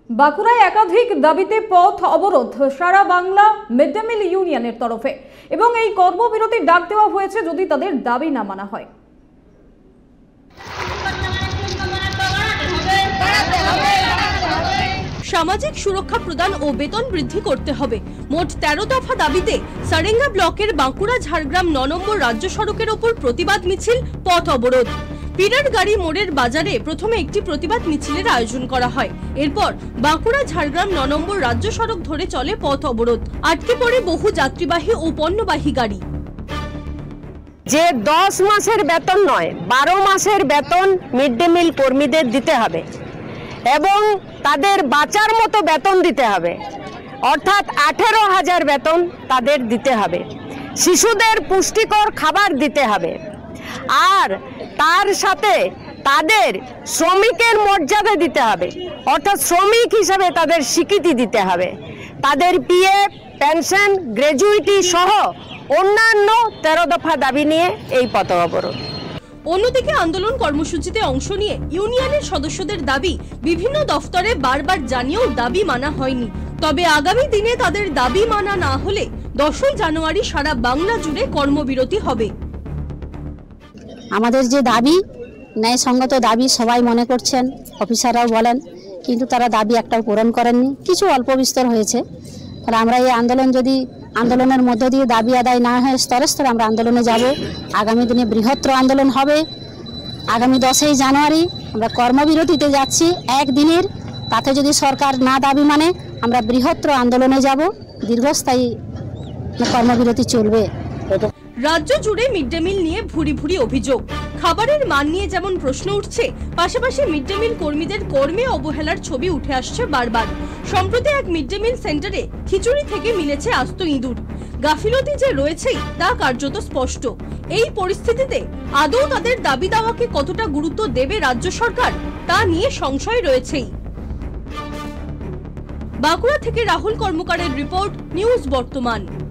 বাঁকুড়ায় একাধিক দাবিতে পথ অবরোধ সারা বাংলা মিড ডে মিল ইউনিয়নের তরফে এবং এই কর্মবিরতির ডাক দেওয়া হয়েছে যদি তাদের দাবি না মানা হয়। সামাজিক সুরক্ষা প্রদান ও বেতন বৃদ্ধি করতে হবে। মোট 13 দফা দাবিতে সারেঙ্গা ব্লকের বাঁকুড়া ঝাড়গ্রাম 9 নম্বর রাজ্য সড়কের ওপর প্রতিবাদ মিছিল, পথ অবরোধ। পিরার গাড়ি মোড়ের বাজারে প্রথমে একটি প্রতিবাদ মিছিলের আয়োজন করা হয়। এরপর বাঁকুড়া ঝাড়গ্রাম 9 নম্বর রাজ্য সড়ক ধরে চলে পথ অবরোধ। আটকে পড়ে বহু যাত্রীবাহী ও পণ্যবাহী গাড়ি। যে 10 মাসের বেতন নয় 12 মাসের বেতন মিড ডে মিল কর্মীদের দিতে হবে এবং তাদের বাঁচার মতো বেতন দিতে হবে, অর্থাৎ 18,000 বেতন তাদের দিতে হবে। শিশুদের পুষ্টিকর খাবার দিতে হবে, আর তার সাথে তাদের শ্রমিকের মর্যাদা দিতে হবে, অর্থাৎ শ্রমিক হিসাবে তাদের স্বীকৃতি দিতে হবে। তাদের পিএফ, পেনশন, গ্র্যাজুইটি সহ অন্যান্য 13 দফা দাবি নিয়ে এই পথ অবরোধ। অন্যদিকে আন্দোলন কর্মসূচিতে অংশ নিয়ে ইউনিয়নের সদস্যদের দাবি বিভিন্ন দফতরে বারবার জানিয়েও দাবি মানা হয়নি। তবে আগামী দিনে তাদের দাবি মানা না হলে 10 জানুয়ারি সারা বাংলা জুড়ে কর্মবিরতি হবে। আমাদের যে দাবি ন্যায়সঙ্গত দাবি সবাই মনে করছেন, অফিসাররাও বলেন, কিন্তু তারা দাবি একটাও পূরণ করেননি, কিছু অল্প বিস্তর হয়েছে। তাহলে আমরা এই আন্দোলনের মধ্য দিয়ে দাবি আদায় না হয় স্তরে স্তরে আমরা আন্দোলনে যাব। আগামী দিনে বৃহত্তর আন্দোলন হবে। আগামী 10 জানুয়ারি আমরা কর্মবিরতিতে যাচ্ছি একদিনের। তাতে যদি সরকার না দাবি মানে আমরা বৃহত্তর আন্দোলনে যাব, দীর্ঘস্থায়ী কর্মবিরতি চলবে। রাজ্য জুড়ে মিড ডে মিল নিয়ে ভুরি ভুরি অভিযোগ। খাবারের মান নিয়ে যেমন প্রশ্ন উঠছে, পাশাপাশি মিড ডে মিল কর্মীদের কর্মে অবহেলার ছবি উঠে আসছে বারবার। সম্প্রতি এক মিড ডে মিল সেন্টারে খিচুড়ি থেকে মিলেছে আস্ত ইঁদুর। গাফিলতি যে রয়েছেই তা কার্যত স্পষ্ট। এই পরিস্থিতিতে আদৌ তাদের দাবি দাওয়াকে কতটা গুরুত্ব দেবে রাজ্য সরকার, তা নিয়ে সংশয় রয়েছেই। বাঁকুড়া থেকে রাহুল কর্মকারের রিপোর্ট, নিউজ বর্তমান।